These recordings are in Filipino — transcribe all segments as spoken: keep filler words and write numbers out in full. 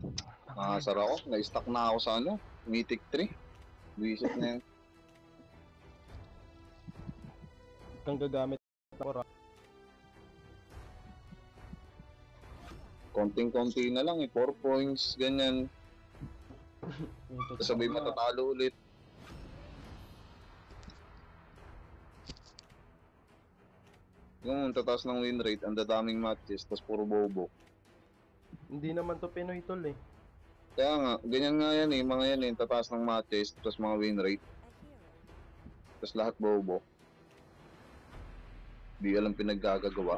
Nakasara ako. Na-stuck na ako sa ano. Mythic three. Visit na yan. Kang gagamit ako. Konting-konti na lang eh. four points, ganyan. Sabi matatalo ulit. Yung tataas ng win rate, ang dadaming matches, tapos puro bobo. Hindi naman to Pinoy tol eh. Kaya nga, ganyan nga yan eh. Mga yan eh. Tataas ng matches, tapos mga win rate. Tapos lahat bobo. Di alam pinaggagawa.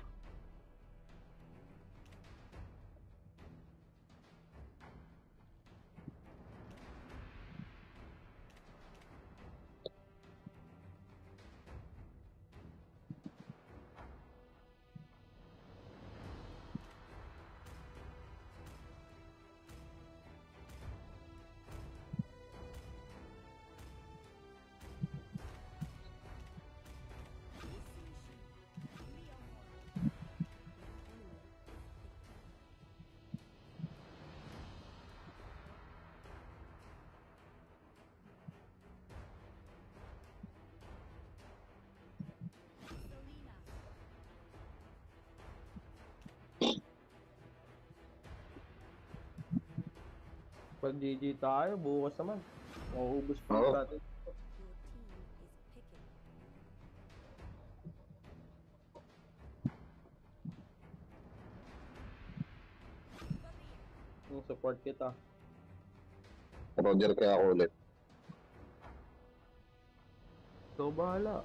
Pag G G tayo, bukas naman. Mauubos pa Oo. natin. Yung support kita. Roger kaya ako ulit. Ikaw bahala.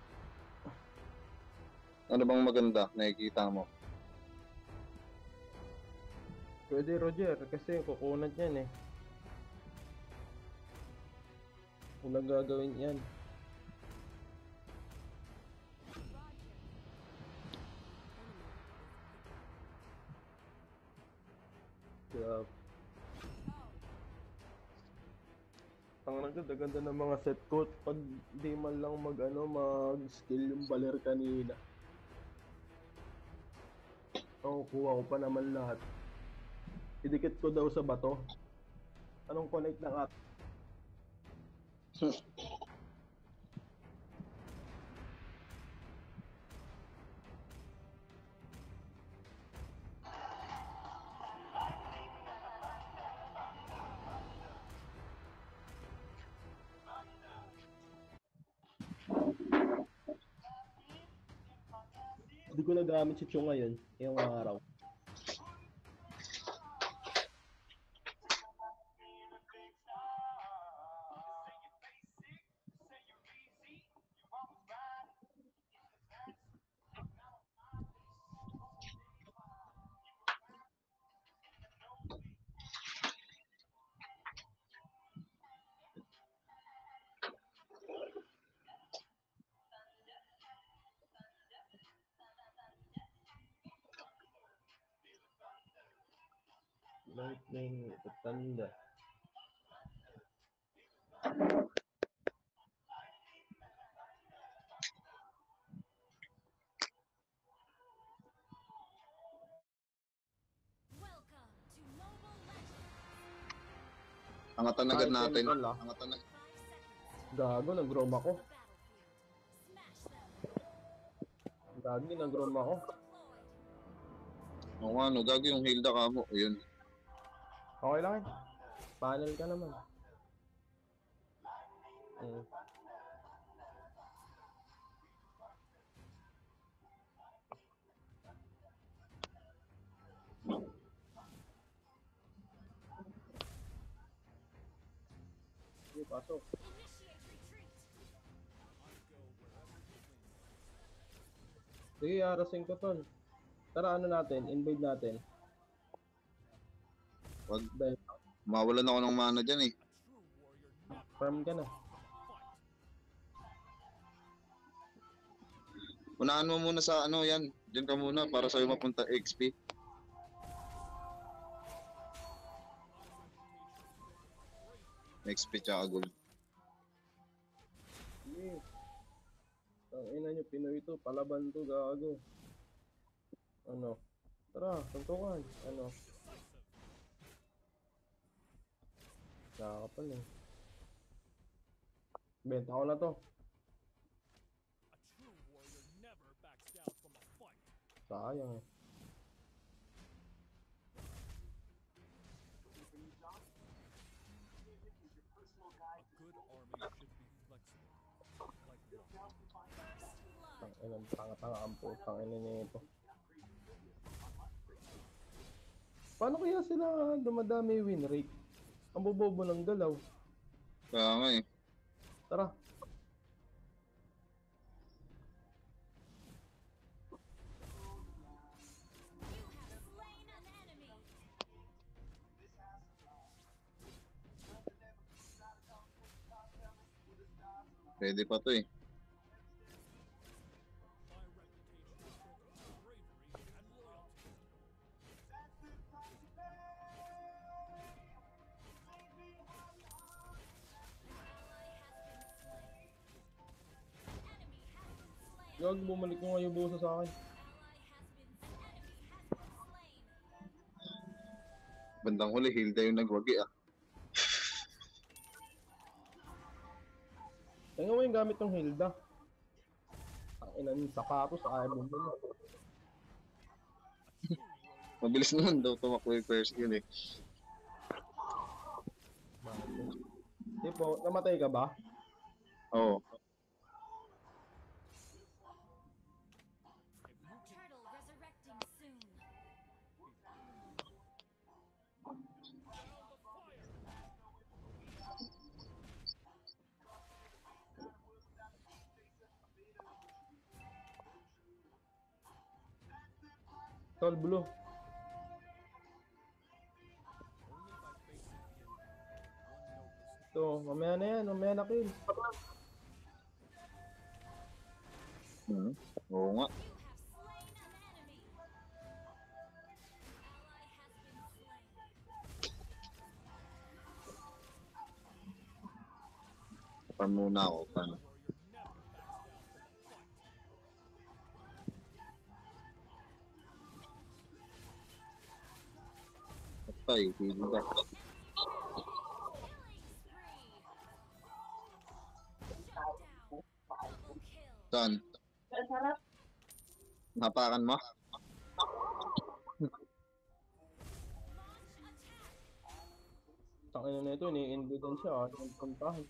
Ano bang maganda nakikita mo? Pwede Roger, kasi kukunat yan eh. Kung nagagawin yan. Kaya ang ganda-ganda ng mga set coat pag di man lang mag ano, mag-skill yung baler kanina. Oo, kuha ko pa naman lahat. Idikit ko daw sa bato. Anong connect ng app? Hindi ko nagamit si Chong ngayon, ngayong araw. Lightning, patanda. Angatan agad natin. Ah. Angatan agad. Gago, nag-roam ako. Gagi, nag-roam ako. Oo nga, no, gagi yung Hilda ka mo. Ayun. Okay lang eh. Panel ka naman. Hmm. Sige, pasok. Sige, arasin ko tol. Tara, ano natin? Invade natin. Wag. Dahil, Mawalan ako ng mana dyan eh. farm ka na. Unahan mo muna sa ano yan. Diyan ka muna para sa'yo mapunta X P. X P tsaka gold. Sige. Ang ina nyo, Pinoy ito. Palaban to, gago. Ano? Tara, tuntukan. Ano? Nakakapal eh. Benta ko na to. Sayang eh. Tang ilang tanga-tanga ang putang ina nito. Paano kaya sila dumadami win rate? Ang bobobo ng galaw. Kaya nga eh. Tara. Pwede pa to eh. Gag, bumalik mo nga yung busa sa akin. Bandang huli, Hilda yung nagwagi ah. Tingnan mo yung gamit ng Hilda. Ang ina ng sapatos, ayaw mo mo. Mabilis naman daw tumakbo yung first yun eh. Tipo, namatay ka ba? Oo. Turtle resurrecting soon. Tol, blue. Ito, mamaya na yan, mamaya na kill. Hmm. Oo nga. You have slain an enemy. Ally has been slain. Pan muna ako. Pan. Patay, Hilda. Killing spree. Shut down. Double kill. Saan? Napakan mo? Launch attack. Ang ina na ito, ini-invitan siya. Ano yung puntahan?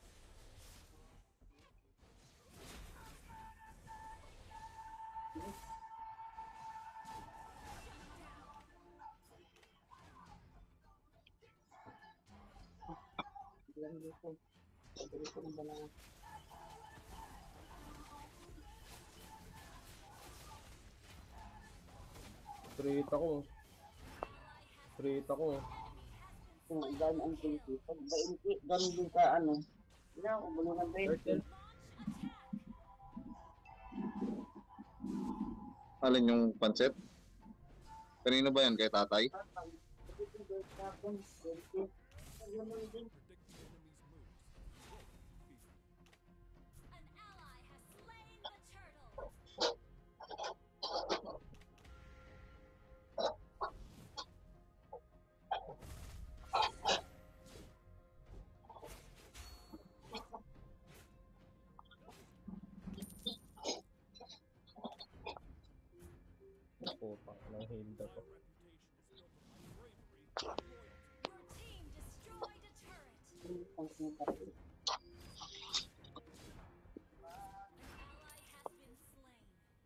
Straight ako. Straight ako. Kung ganun ang pinti. Pag bainti, ganun din ka ano. Hindi ako bulungan ba yun? Turtle. Alin yung pancet? Kanino ba yan? Kay tatay? An ally has slain the turtle. Putang ng Hilda to. Your team destroyed a turret. An ally has been slain.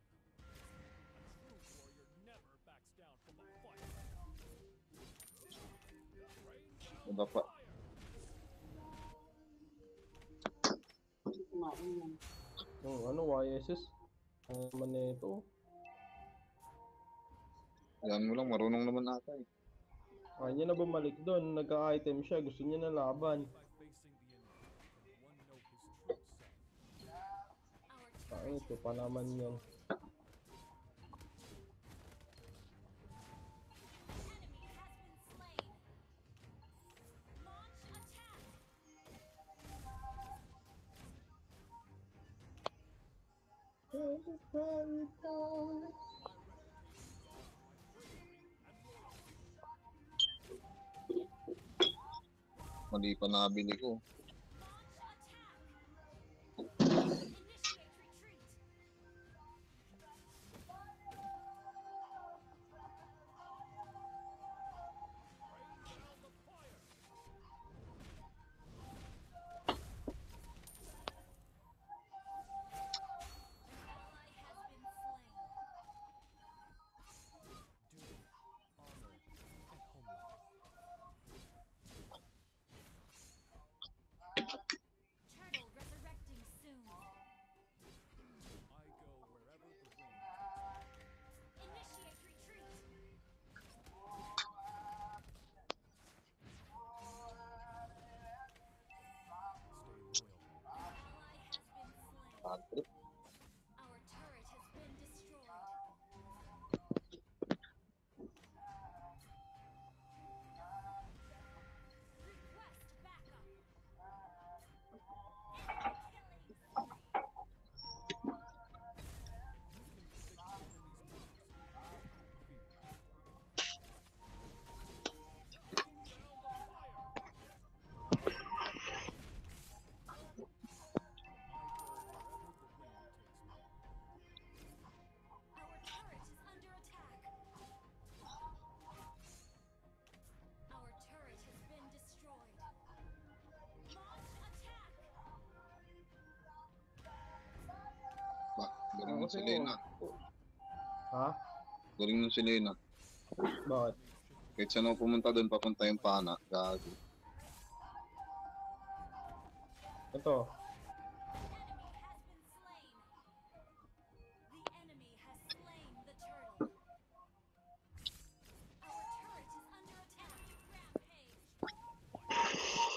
Iba pa. Yung ano, Y S S. Ang naman na ito. Yan mo lang, marunong naman ata eh. Ayaw niya na bumalik doon. Nagka-item siya. Gusto niya na laban. Our Ay, ito pa naman yan. enemy has been slain. Launch attack. Mali pa nabili ko. Initiate retreat. Ally has been slain. Turtle resurrecting soon. Initiate retreat. Ally has been slain. Bad trip. Our turret has been destroyed. Request backup. Enemy killing spree. Our turret is under attack. Our turret has been destroyed. Launch attack. Ba, galing Ako mo si sa'yo. Lena. Ha? Galing mo si Lena. Bakit? Kahit saan ako pumunta doon, papunta yung pana. Gago. Ito. Enemy has been slain. The enemy has slain the turtle. Our turret is under attack. Rampage.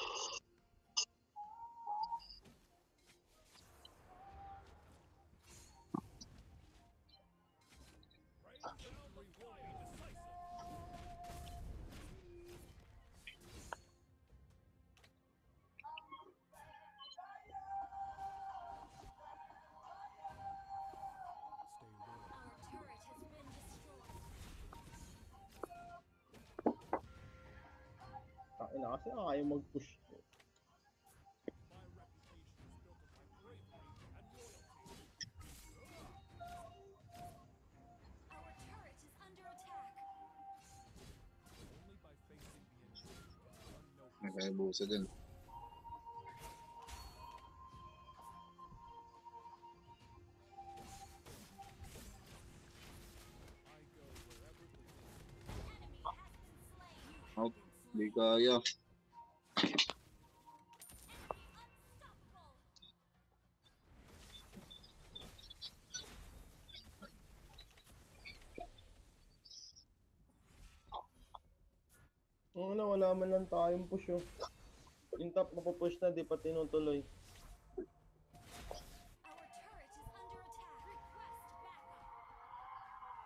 Our turret has been destroyed. Ina kasi ayaw mag-push. Our turret is under attack. Nagkaibusa din. Enemy has been slain. You have Out. been Di slain. kaya. Enemy unstoppable. Ang ano, wala man lang tayong push oh. Yung top mapupush na, di pa tinutuloy. Our turret is under attack. Request backup.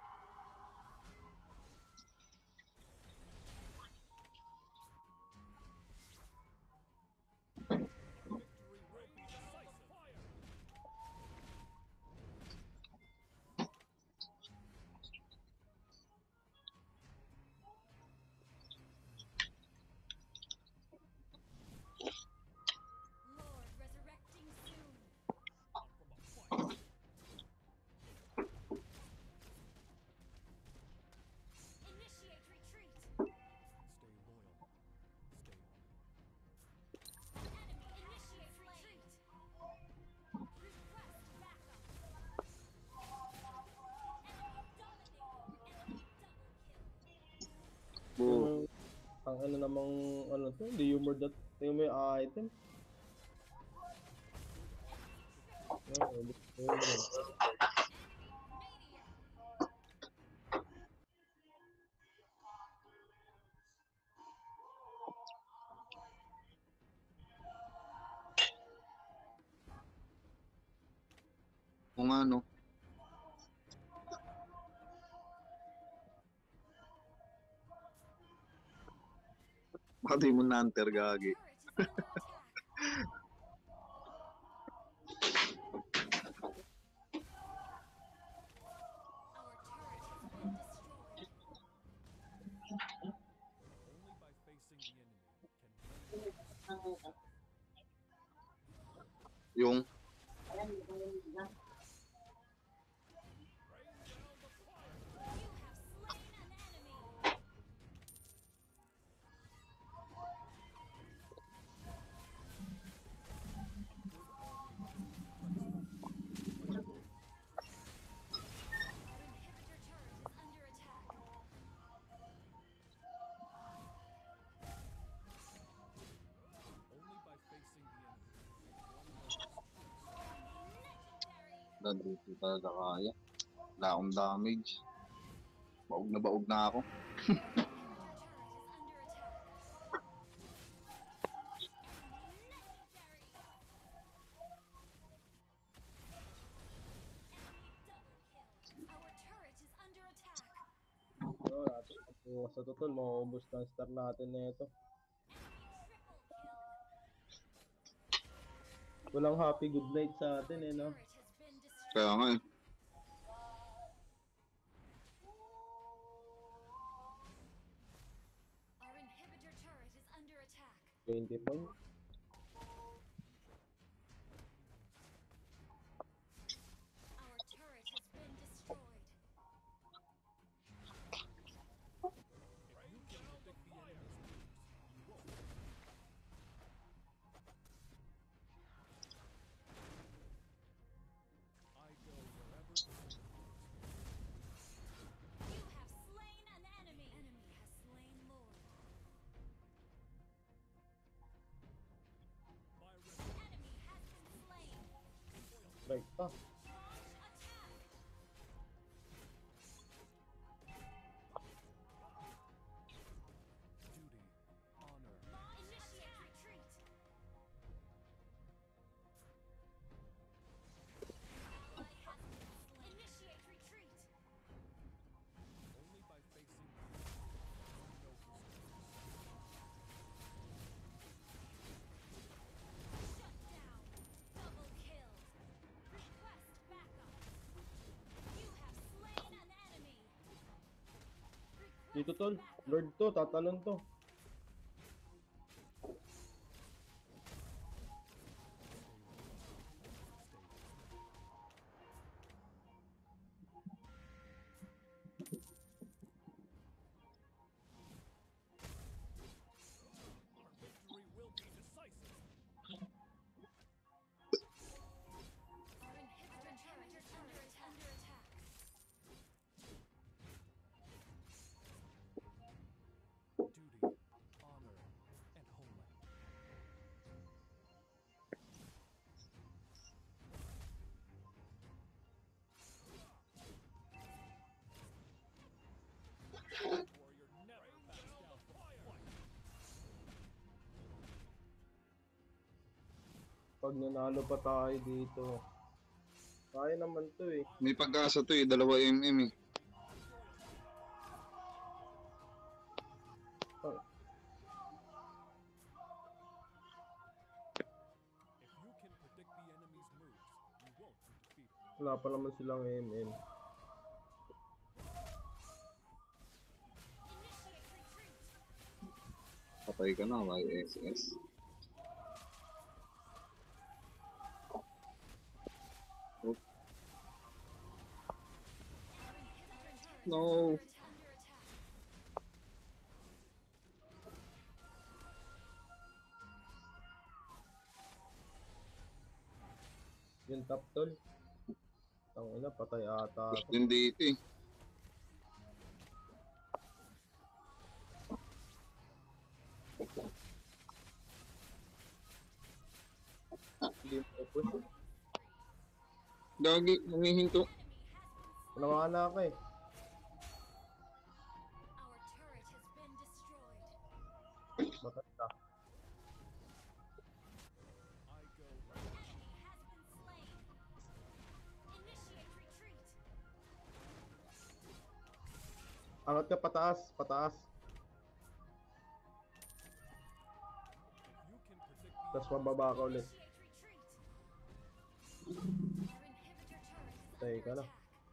Lord resurrecting soon. Initiate retreat. Enemy initiate retreat. Request backup. Enemy dominating. Enemy double kill. Bu. Ang ano namang, ano to, hindi humor that, yung may item. Oh, ulit ko yun. Mania. Kung ano. Baka di mo na-hunter, gagi. Turret is under attack. Our turret has been destroyed. Only by facing the enemy can men Yung, Alam mo, kung hindi na. nandito talaga kaya. Wala akong damage. Baog na baog na ako. So, natin. So, sa totoo, maubos na ang star natin na ito. Walang happy good night sa atin eh, no? Kaya nga eh. Our inhibitor turret is under attack. twenty points. Our turret has been destroyed. You have slain an enemy. Enemy has slain Lord. Enemy has been slain. Right pa. Launch attack. Initiate retreat. Ally has been slain. Initiate retreat. Shut down. Double kill. Request backup. You have slain an enemy. Dito tol, Lord to, tatalon to. Our inhibitor turret is under attack. Under attack. Pag nanalo pa tayo dito. Kaya naman to eh. May pag-asa to eh. Dalawa M M eh. Ah, wala pa naman silang M M. Initiate retreat. Patay ka na, Y S S. Oh, Our inhibitor turret no. is under attack. Yung top tol. Tangina, patay ata ako. Gusto din dito eh. Hindi mo push. Gagi, humihinto. Wala nga na ako eh. Our turret has been destroyed. Matanda. Enemy has been slain. Initiate retreat. Angat ka pataas, pataas. Tapos pababa ka ulit. Initiate retreat. Our inhibitor turret is Patay under ka na. attack.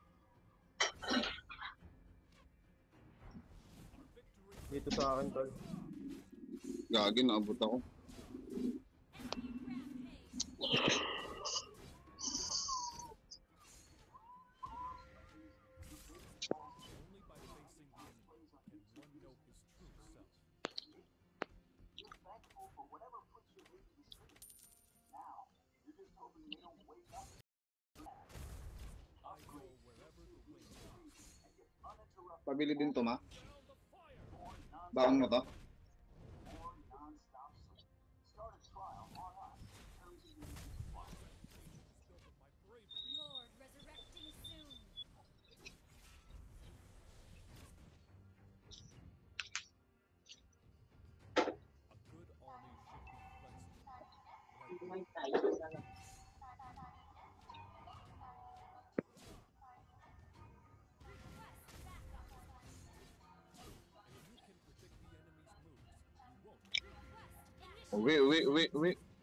Dito sa akin tol. Gagi, naabot ako. Enemy rampage. Pabili din to, ma. Baon mo to. Lord resurrecting soon. Hindi man tayo sa lang. Uwi, uwi, uwi, uwi.